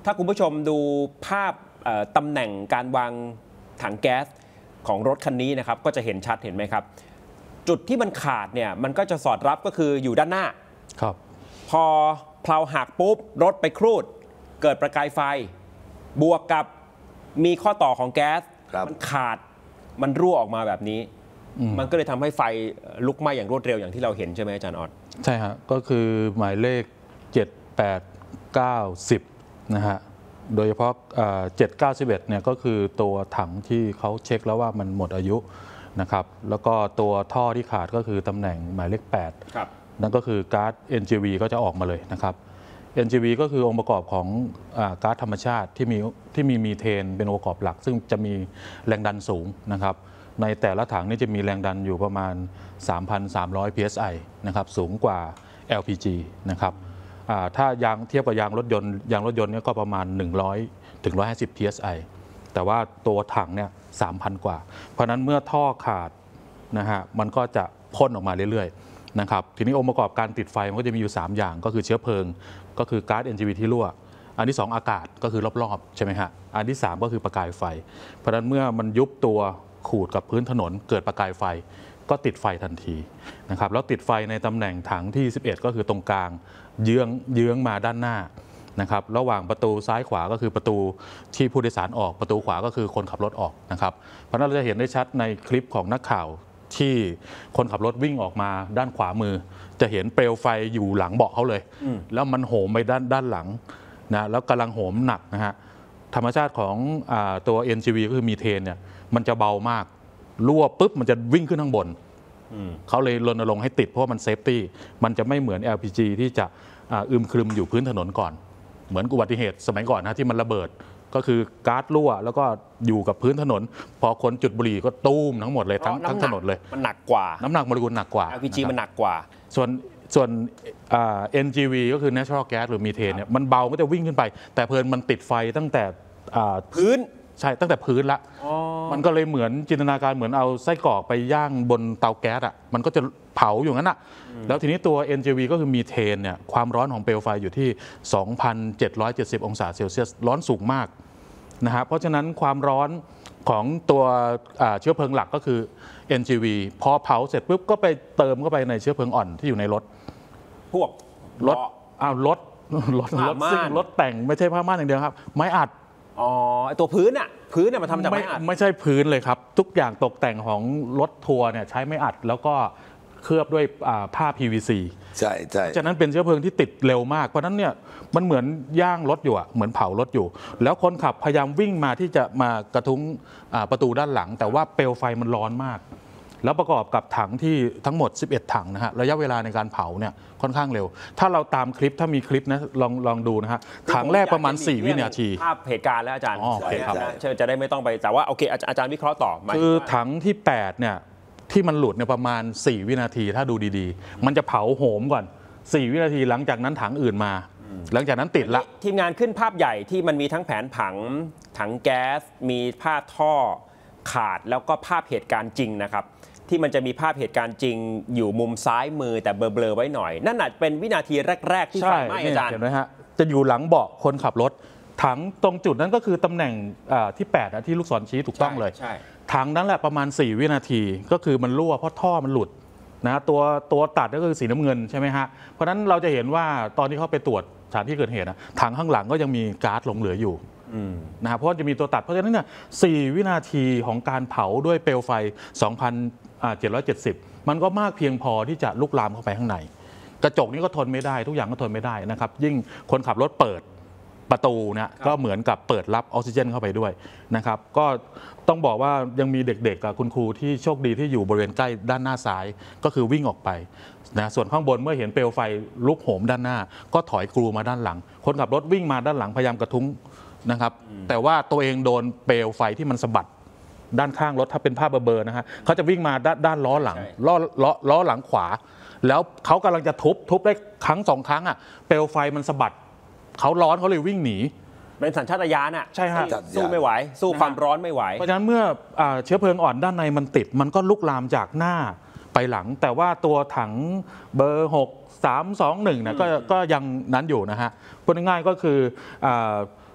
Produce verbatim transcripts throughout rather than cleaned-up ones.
ถ้าคุณผู้ชมดูภาพตำแหน่งการวางถังแก๊สของรถคันนี้นะครับก็จะเห็นชัดเห็นไหมครับจุดที่มันขาดเนี่ยมันก็จะสอดรับก็คืออยู่ด้านหน้าครับพอเพลาหักปุ๊บรถไปครูดเกิดประกายไฟบวกกับมีข้อต่อของแก๊สมันขาดมันรั่วออกมาแบบนี้มันก็เลยทำให้ไฟลุกไหม้อย่างรวดเร็วอย่างที่เราเห็นใช่ไหมอาจารย์ออดใช่ฮะก็คือหมายเลขเจ็ด แปด เก้า สิบนะฮะโดยเฉพาะเจ็ด เก้า สิบเอ็ดเนี่ยก็คือตัวถังที่เขาเช็คแล้วว่ามันหมดอายุนะครับแล้วก็ตัวท่อที่ขาดก็คือตำแหน่งหมายเลขแปดนั่นก็คือก๊าซ เอ็น จี วี ก็จะออกมาเลยนะครับ เอ็น จี วี ก็คือองค์ประกอบของก๊าซธรรมชาติที่มีที่มีมีเทนเป็นองค์ประกอบหลักซึ่งจะมีแรงดันสูงนะครับในแต่ละถังนี่จะมีแรงดันอยู่ประมาณ สามพันสามร้อย พี เอส ไอ นะครับสูงกว่า แอล พี จี นะครับถ้ายางเทียบกับยางรถยนต์ยางรถยนต์เนี่ยก็ประมาณหนึ่งร้อยถึงหนึ่งร้อยห้าสิบ พี เอส ไอ แต่ว่าตัวถังเนี่ย สามพัน กว่าเพราะนั้นเมื่อท่อขาดนะฮะมันก็จะพ่นออกมาเรื่อยๆนะครับทีนี้องค์ประกอบการติดไฟมันก็จะมีอยู่สามอย่างก็คือเชื้อเพลิงก็คือก๊าซ เอ็น จี วี ที่รั่วอันที่สองอากาศก็คือรอบๆใช่ไหมฮะอันที่สามก็คือประกายไฟเพราะนั้นเมื่อมันยุบตัวขูดกับพื้นถนนเกิดประกายไฟก็ติดไฟทันทีนะครับแล้วติดไฟในตำแหน่งถังที่สิบเอ็ดก็คือตรงกลางเยื้องเยื้องมาด้านหน้านะครับระหว่างประตูซ้ายขวาก็คือประตูที่ผู้โดยสารออกประตูขวาก็คือคนขับรถออกนะครับเพราะนั้นเราจะเห็นได้ชัดในคลิปของนักข่าวที่คนขับรถวิ่งออกมาด้านขวามือจะเห็นเปลวไฟอยู่หลังเบาะเขาเลยแล้วมันโหมไปด้านด้านหลังนะแล้วกำลังโหมหนักนะฮะธรรมชาติของตัว เอ็น จี วี ก็คือมีเทนเนี่ยมันจะเบามากรั่วปุ๊บมันจะวิ่งขึ้นข้างบนเขาเลยรณรงค์ให้ติดเพราะว่ามันเซฟตี้มันจะไม่เหมือน แอล พี จี ที่จะอึมครึมอยู่พื้นถนนก่อนเหมือนอุบัติเหตุสมัยก่อนนะที่มันระเบิดก็คือก๊าซรั่วแล้วก็อยู่กับพื้นถนนพอคนจุดบุหรี่ก็ตูมทั้งหมดเลยทั้งทั้งถนนเลยมันหนักกว่าน้ำหนักโมเลกุลหนักกว่าแอล พี จี มันหนักกว่าส่วนส่วน เอ็น จี วี ก็คือ natural gas หรือมีเทนเนี่ยมันเบาไม่ได้วิ่งขึ้นไปแต่เพลินมันติดไฟตั้งแต่พื้นใช่ตั้งแต่พื้นละมันก็เลยเหมือนจินตนาการเหมือนเอาไส้กรอกไปย่างบนเตาแก๊สอ่ะมันก็จะเผาอยู่งั้นอ่ะแล้วทีนี้ตัว เอ็น จี วี ก็คือมีเทนเนี่ยความร้อนของเปลวไฟอยู่ที่ สองพันเจ็ดร้อยเจ็ดสิบ องศาเซลเซียสร้อนสูงมากนะฮะเพราะฉะนั้นความร้อนของตัวเชื้อเพลิงหลักก็คือ เอ็น จี วี พอเผาเสร็จปุ๊บก็ไปเติมเข้าไปในเชื้อเพลิงอ่อนที่อยู่ในรถพวกรถอ้าวรถรถรถซึ่งรถแต่งไม่ใช่ผ้าม่านอย่างเดียวครับไม้อัดอ๋อตัวพื้นอ่ะพื้นเนี่ยมันทำจากไม้อัดไม่ใช่พื้นเลยครับทุกอย่างตกแต่งของรถทัวร์เนี่ยใช้ไม้อัดแล้วก็เคลือบด้วยผ้า พี วี ซีใช่ใช่ฉะนั้นเป็นเชื้อเพลิงที่ติดเร็วมากเพราะนั้นเนี่ยมันเหมือนย่างรถอยู่อ่ะเหมือนเผารถอยู่แล้วคนขับพยายามวิ่งมาที่จะมากระทุ้งประตูด้านหลังแต่ว่าเปลวไฟมันร้อนมากแล้วประกอบกับถังที่ทั้งหมดสิบเอ็ดถังนะฮะระยะเวลาในการเผาเนี่ยค่อนข้างเร็วถ้าเราตามคลิปถ้ามีคลิปนะลองลองดูนะฮะถังแรกประมาณสี่วินาทีภาพเหตุการณ์แล้วอาจารย์จะได้ไม่ต้องไปแต่ว่าโอเคอาจารย์วิเคราะห์ต่อคือถังที่แปดเนี่ยที่มันหลุดเนี่ยประมาณสี่วินาทีถ้าดูดีๆมันจะเผาโหมก่อนสี่วินาทีหลังจากนั้นถังอื่นมาหลังจากนั้นติดละทีมงานขึ้นภาพใหญ่ที่มันมีทั้งแผนผังถังแก๊สมีภาพท่อขาดแล้วก็ภาพเหตุการณ์จริงนะครับที่มันจะมีภาพเหตุการณ์จริงอยู่มุมซ้ายมือแต่เบลอๆไว้หน่อยนั่นอาจเป็นวินาทีแรกๆที่ไฟไหม้อาจารย์เห็นไหมฮะจะอยู่หลังเบาะคนขับรถถังตรงจุดนั้นก็คือตำแหน่งที่แปดที่ลูกศรชี้ถูกต้องเลยถังนั้นแหละประมาณสี่วินาทีก็คือมันรั่วเพราะท่อมันหลุดนะตัวตัวตัดก็คือสีน้ำเงินใช่ไหมฮะเพราะฉะนั้นเราจะเห็นว่าตอนที่เขาไปตรวจสถานที่เกิดเหตุนะถังข้างหลังก็ยังมีก๊าซหลงเหลืออยู่นะเพราะจะมีตัวตัดเพราะฉะนั้นเนี่ยสี่วินาทีของการเผาด้วยเปลวไฟ สองพันเจ็ดร้อยเจ็ดสิบ มันก็มากเพียงพอที่จะลุกลามเข้าไปข้างในกระจกนี้ก็ทนไม่ได้ทุกอย่างก็ทนไม่ได้นะครับยิ่งคนขับรถเปิดประตูเนี่ยก็เหมือนกับเปิดรับออกซิเจนเข้าไปด้วยนะครับก็ต้องบอกว่ายังมีเด็กๆกับคุณครูที่โชคดีที่อยู่บริเวณใกล้ด้านหน้าซ้ายก็คือวิ่งออกไปนะส่วนข้างบนเมื่อเห็นเปลวไฟลุกโหมด้านหน้าก็ถอยกรูมาด้านหลังคนขับรถวิ่งมาด้านหลังพยายามกระทุ้งนะครับแต่ว่าตัวเองโดนเปลวไฟที่มันสะบัดด้านข้างรถถ้าเป็นภาพเบลอๆนะฮะเขาจะวิ่งมาด้านด้านล้อหลังล้อล้อล้อหลังขวาแล้วเขากำลังจะทุบทุบได้ครั้งสองครั้งอ่ะเปลวไฟมันสะบัดเขาร้อนเขาเลยวิ่งหนีเป็นสัญชาตญาณอ่ะใช่ฮะสู้ไม่ไหวสู้ความร้อนไม่ไหวเพราะฉะนั้นเมื่อเชื้อเพลิงอ่อนด้านในมันติดมันก็ลุกลามจากหน้าไปหลังแต่ว่าตัวถังเบอร์หก สาม สอง หนึ่งเนี่ยก็ก็ยังนั้นอยู่นะฮะพูดง่ายๆก็คือ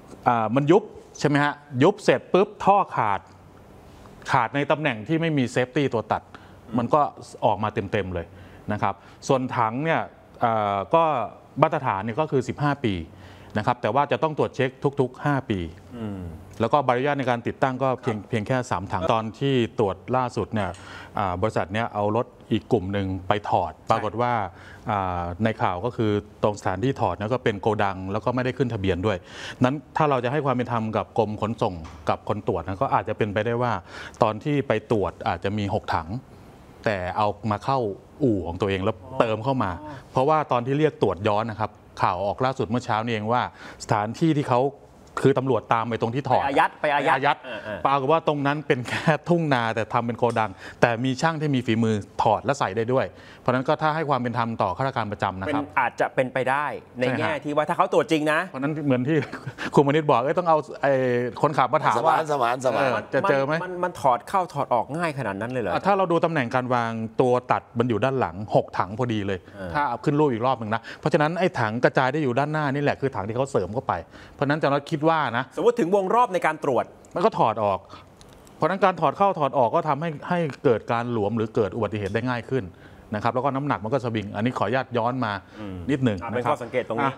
อ่ามันยุบใช่ไหมฮะยุบเสร็จปุ๊บท่อขาดขาดในตำแหน่งที่ไม่มีเซฟตี้ตัวตัดมันก็ออกมาเต็มๆเลยนะครับส่วนถังเนี่ยก็มาตรฐานเนี่ยก็คือสิบห้าปีนะครับแต่ว่าจะต้องตรวจเช็คทุกๆห้าปีแล้วก็ใบอนุญาตในการติดตั้งก็เพียงเพียงแค่สามถังตอนที่ตรวจล่าสุดเนี่ยบริษัทเนี่ยเอารถอีกกลุ่มหนึ่งไปถอดปรากฏว่าในข่าวก็คือตรงสถานที่ถอดเนี่ยก็เป็นโกดังแล้วก็ไม่ได้ขึ้นทะเบียนด้วยนั้นถ้าเราจะให้ความเป็นธรรมกับกรมขนส่งกับคนตรวจนะก็อาจจะเป็นไปได้ว่าตอนที่ไปตรวจอาจจะมีหกถังแต่เอามาเข้าอู่ของตัวเองแล้วเติมเข้ามาเพราะว่าตอนที่เรียกตรวจย้อนนะครับข่าวออกล่าสุดเมื่อเช้านี่เองว่าสถานที่ที่เขาคือตำรวจตามไปตรงที่ถอดไปอายัดไปอายัดยัดปรากฏว่าตรงนั้นเป็นแค่ทุ่งนาแต่ทำเป็นโกดังแต่มีช่างที่มีฝีมือถอดและใส่ได้ด้วยเพราะฉะนั้นก็ถ้าให้ความเป็นธรรมต่อข้าราชการประจำนะครับอาจจะเป็นไปได้ในแง่ที่ว่าถ้าเขาตรวจจริงนะเพราะนั้นเหมือนที่คุณมณิษฐ์บอกเอ้ยต้องเอาไอ้คนขับมาถามว่าสมานสมานจะเจอไหมมันถอดเข้าถอดออกง่ายขนาดนั้นเลยเหรอถ้าเราดูตำแหน่งการวางตัวตัดมันอยู่ด้านหลังหกถังพอดีเลยถ้าเอาขึ้นรูปอีกรอบหนึ่งนะเพราะฉะนั้นไอ้ถังกระจายได้อยู่ด้านหน้านี่แหละคือถังที่เขาเสริมเข้าไปเพราะนั้นจะเราคิดว่านะสมมติถึงวงรอบในการตรวจมันก็ถอดออกเพราะนั้นการถอดเข้าถอดออกก็ทำให้ให้เกิดการหลวมหรือเกิดอุบัติเหตุได้ง่ายขึ้นนะครับแล้วก็น้ำหนักมันก็สวิงอันนี้ขออนุญาตย้อนมานิดหนึ่งเป็นข้อสังเกตตรงนี้